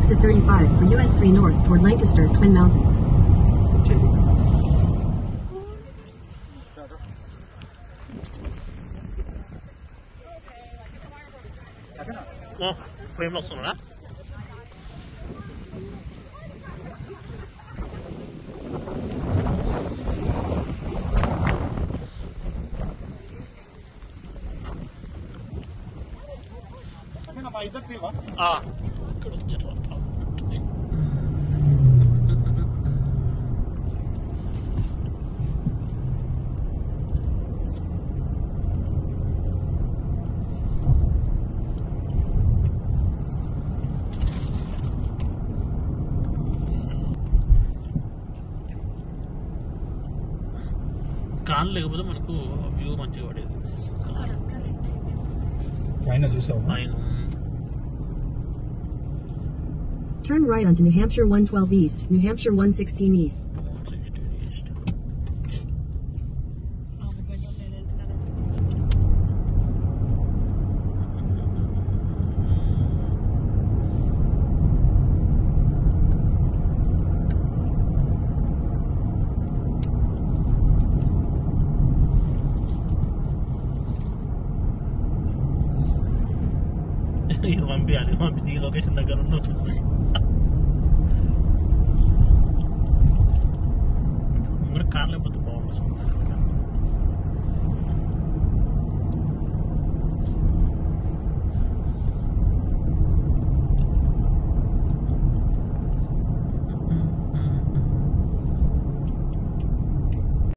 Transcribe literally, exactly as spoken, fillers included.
exit thirty-five for U S three north toward Lancaster, Twin Mountain. Oh, frame lock sono, ah, ఇక్కడ వచ్చారు. కాన్ లేకపోతే మనకు view మంచిగా పడేది. పైన చూసావు పైన Turn right onto New Hampshire one twelve East, New Hampshire one sixteen East. ఇది పంపించాలి, పంపించి ఈ లొకేషన్ దగ్గర ఉన్నాం.